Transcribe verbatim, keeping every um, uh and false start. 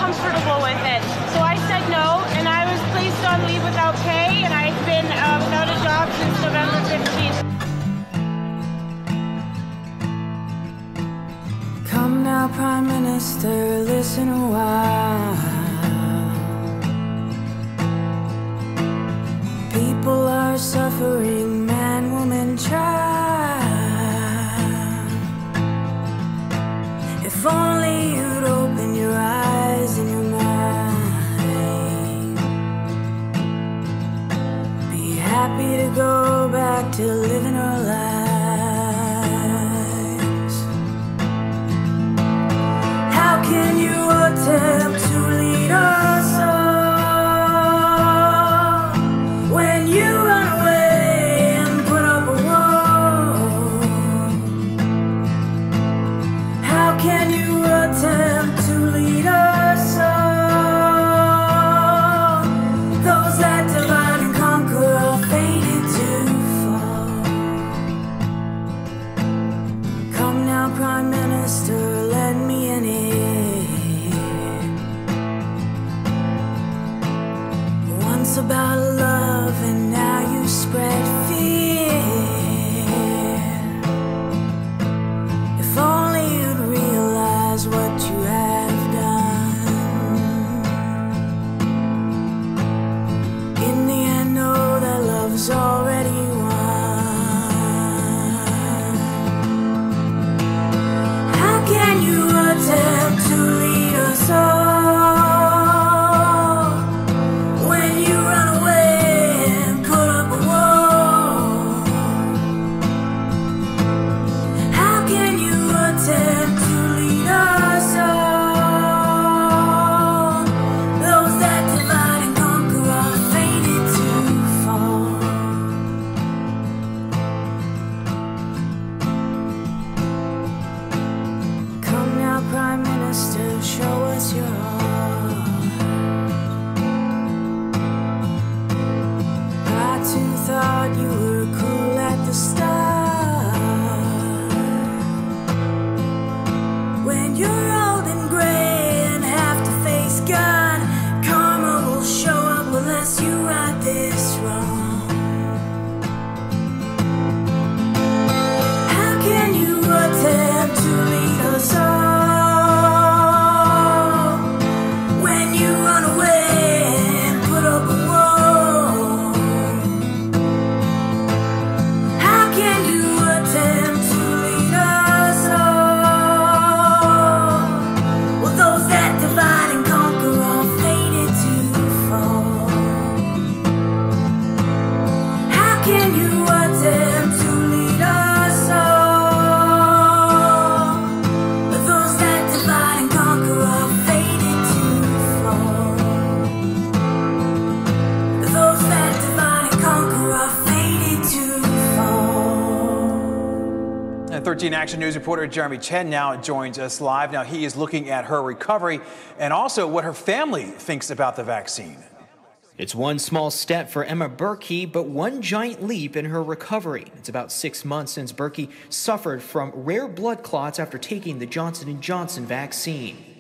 comfortable with it. So I said no, and I was placed on leave without pay, and I've been uh, without a job since November fifteenth. Come now, Prime Minister, listen a while. People are suffering, man, woman, child. If only you'd open your eyes and your mind. Be happy to go back to living our lives. How can you attempt to lead us all when you run away and put up a wall? How can you attempt to lead us all? Those that divide and conquer are fated to fall. Come now, Prime Minister, let me in here. Once about love and now you spread fear. If only you'd realize what you have done. In the end, know that love's already won. How can you attempt to lead us all when you run away and put up a wall? How can you attempt to lead us all? Those that divide and conquer are fated to fall. Come now, Prime Minister, show us your heart. I too thought you were cool at the start. When you're old and gray and have to face God, karma will show up unless you right this wrong. How can you attempt to lead us all when you run away and put up a wall? How can you attempt to lead us all? Well, those that divide and conquer are fated to fall. How can you attempt to lead us all? Those that divide and conquer are fated to fall. Those that divide and conquer are fated to fall. And thirteen Action News reporter Jeremy Chen now joins us live. Now he is looking at her recovery and also what her family thinks about the vaccine. It's one small step for Emma Berkey, but one giant leap in her recovery. It's about six months since Berkey suffered from rare blood clots after taking the Johnson and Johnson vaccine.